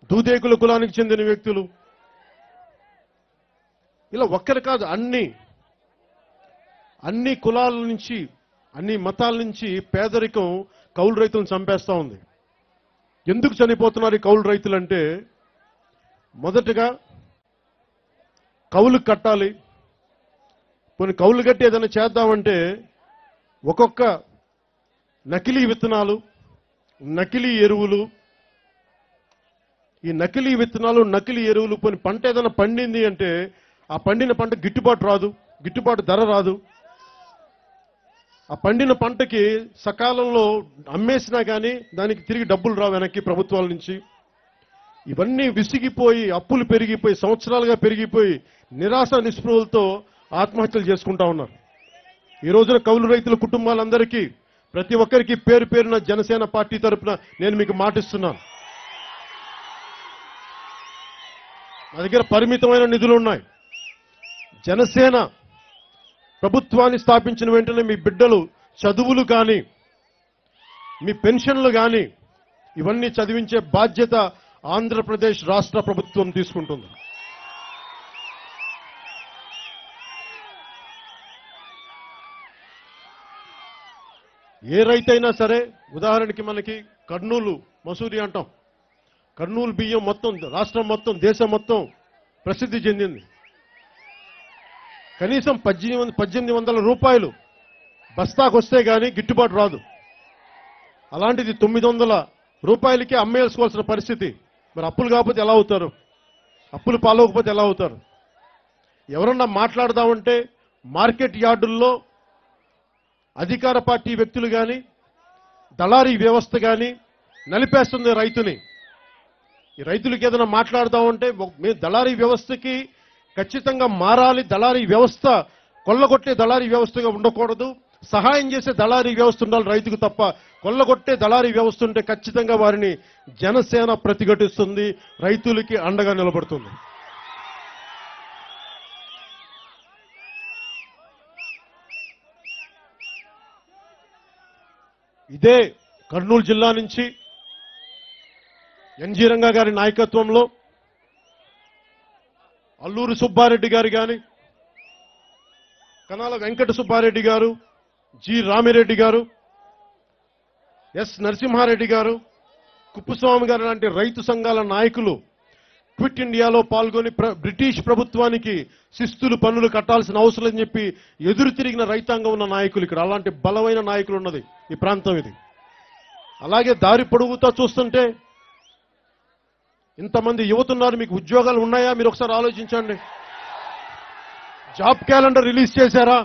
దూదేకుల కులానికి చెందిన వ్యక్తులు, ఇలా ఒక్కరు కాదు, అన్ని కులాల నుంచి, అన్ని మతాల నుంచి పేదరికం కౌలు రైతులను చంపేస్తా ఉంది. ఎందుకు చనిపోతున్నారు ఈ కౌలు రైతులు అంటే, మొదటగా కౌలు కట్టాలి. కొన్ని కౌలు కట్టి ఏదైనా చేద్దామంటే ఒక్కొక్క నకిలీ విత్తనాలు, నకిలీ ఎరువులు, ఈ నకిలీ విత్తనాలు, నకిలీ ఎరువులు, కొన్ని పంట ఏదైనా పండింది అంటే ఆ పండిన పంట గిట్టుబాటు ధర రాదు. ఆ పండిన పంటకి సకాలంలో అమ్మేసినా కానీ దానికి తిరిగి డబ్బులు రావు వెనక్కి ప్రభుత్వాల నుంచి. ఇవన్నీ విసిగిపోయి, అప్పులు పెరిగిపోయి, సంవత్సరాలుగా పెరిగిపోయి, నిరాశ నిస్పృహలతో ఆత్మహత్యలు చేసుకుంటా ఉన్నారు. ఈ రోజున కౌలు రైతుల కుటుంబాలందరికీ, ప్రతి ఒక్కరికి పేరు పేరున జనసేన పార్టీ తరఫున నేను మీకు మాటిస్తున్నాను. నా దగ్గర పరిమితమైన నిధులు ఉన్నాయి. జనసేన ప్రభుత్వాన్ని స్థాపించిన వెంటనే మీ బిడ్డలు చదువులు కానీ, మీ పెన్షన్లు కానీ ఇవన్నీ చదివించే బాధ్యత ఆంధ్రప్రదేశ్ రాష్ట్ర ప్రభుత్వం తీసుకుంటుంది. ఏ రైతైనా సరే, ఉదాహరణకి మనకి కర్నూలు మసూరి అంటాం, కర్నూలు బియ్యం మొత్తం రాష్ట్రం మొత్తం, దేశం మొత్తం ప్రసిద్ధి చెందింది. కనీసం 1800 రూపాయలు బస్తాకు వస్తే కానీ గిట్టుబాటు రాదు. అలాంటిది 900 రూపాయలకే అమ్మేసుకోవాల్సిన పరిస్థితి. మరి అప్పులు కాకపోతే ఎలా అవుతారు? అప్పులు పాలవకపోతే ఎలా అవుతారు? ఎవరన్నా మాట్లాడదామంటే మార్కెట్ యార్డుల్లో అధికార పార్టీ వ్యక్తులు కానీ, దళారీ వ్యవస్థ కానీ నలిపేస్తుంది రైతుని. ఈ రైతులకి ఏదైనా మాట్లాడదామంటే మేము దళారీ వ్యవస్థకి ఖచ్చితంగా మారాలి. దళారీ వ్యవస్థ కొల్లగొట్టే దళారీ వ్యవస్థగా ఉండకూడదు. సహాయం చేసే దళారీ వ్యవస్థ ఉండాలి రైతుకు తప్ప. కొల్లగొట్టే దళారీ వ్యవస్థ ఉంటే ఖచ్చితంగా వారిని జనసేన ప్రతిఘటిస్తుంది, రైతులకి అండగా నిలబడుతుంది. ఇదే కర్నూలు జిల్లా నుంచి ఎన్జీ రంగా గారి నాయకత్వంలో అల్లూరి సుబ్బారెడ్డి గారు కానీ, కనాల వెంకట సుబ్బారెడ్డి గారు, జి రామిరెడ్డి గారు, ఎస్ నరసింహారెడ్డి గారు, కుప్పస్వామి గారు లాంటి రైతు సంఘాల నాయకులు క్విట్ ఇండియాలో పాల్గొని బ్రిటిష్ ప్రభుత్వానికి శిస్తులు పన్నులు కట్టాల్సిన అవసరం అని చెప్పి ఎదురు తిరిగిన రైతాంగం ఉన్న నాయకులు ఇక్కడ. అలాంటి బలమైన నాయకులు ఉన్నది ఈ ప్రాంతం ఇది. అలాగే దారి పొడుగుతా చూస్తుంటే ఇంతమంది యువతున్నారు. మీకు ఉద్యోగాలు ఉన్నాయా? మీరు ఒకసారి ఆలోచించండి. జాబ్ క్యాలెండర్ రిలీజ్ చేశారా?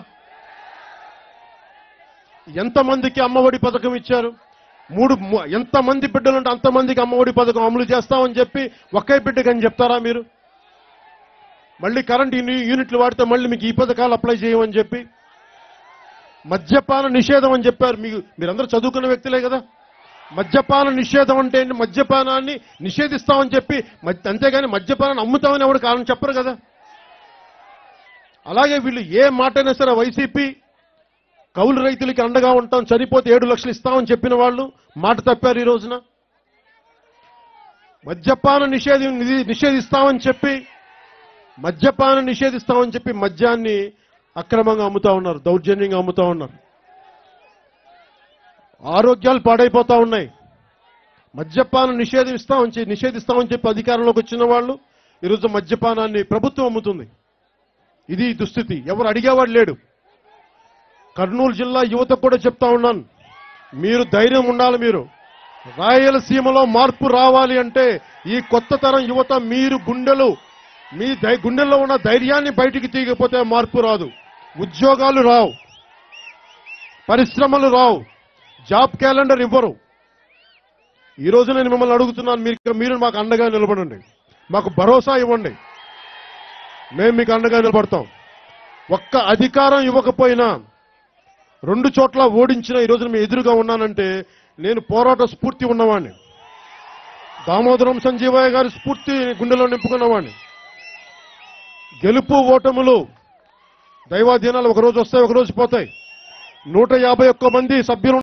ఎంతమందికి అమ్మఒడి పథకం ఇచ్చారు? ఎంతమంది బిడ్డలుంటే అంతమందికి అమ్మఒడి పథకం అమలు చేస్తామని చెప్పి ఒకే బిడ్డకి అని చెప్తారా మీరు? మళ్ళీ కరెంట్ యూనిట్లు వాడితే మళ్ళీ మీకు ఈ పథకాలు అప్లై చేయమని చెప్పి, మద్యపాన నిషేధం అని చెప్పారు. మీరందరూ చదువుకున్న వ్యక్తులే కదా. మద్యపాన నిషేధం అంటే ఏంటి? మద్యపానాన్ని నిషేధిస్తామని చెప్పి, అంతేగాని మద్యపానాన్ని అమ్ముతామని ఎవరు కారణం చెప్పరు కదా. అలాగే వీళ్ళు ఏ మాటైనా సరే, వైసీపీ కౌలు రైతులకి అండగా ఉంటాం, చనిపోతే 7 లక్షలు ఇస్తామని చెప్పిన వాళ్ళు మాట తప్పారు. ఈ రోజున మద్యపాన నిషేధిస్తామని చెప్పి మద్యాన్ని అక్రమంగా అమ్ముతా ఉన్నారు, దౌర్జన్యంగా అమ్ముతా ఉన్నారు. ఆరోగ్యాలు పాడైపోతా ఉన్నాయి. మద్యపానం నిషేధిస్తామని చెప్పి అధికారంలోకి వచ్చిన వాళ్ళు ఈరోజు మద్యపానాన్ని ప్రభుత్వం అమ్ముతుంది. ఇది దుస్థితి. ఎవరు అడిగేవాడు లేడు. కర్నూలు జిల్లా యువతకు కూడా చెప్తా ఉన్నాను, మీరు ధైర్యం ఉండాలి. మీరు రాయలసీమలో మార్పు రావాలి అంటే ఈ కొత్త తరం యువత మీరు గుండెల్లో ఉన్న ధైర్యాన్ని బయటికి తీయకపోతే మార్పు రాదు. ఉద్యోగాలు రావు, పరిశ్రమలు రావు, జాబ్ క్యాలెండర్ ఇవ్వరు. ఈ రోజు నేను మిమ్మల్ని అడుగుతున్నాను, మీరు మాకు అండగా నిలబడండి, మాకు భరోసా ఇవ్వండి, మేము మీకు అండగా నిలబడతాం. ఒక్క అధికారం ఇవ్వకపోయినా 2 చోట్ల ఓడించిన ఈ రోజున మీ ఎదురుగా ఉన్నానంటే నేను పోరాట స్ఫూర్తి ఉన్నవాడిని. దామోదరం సంజీవయ్య గారి స్ఫూర్తి గుండెలో నింపుకున్నవాడిని. గెలుపు ఓటములు దైవాధీనాలు ఒకరోజు వస్తాయి, ఒకరోజు పోతాయి. 151 మంది సభ్యులు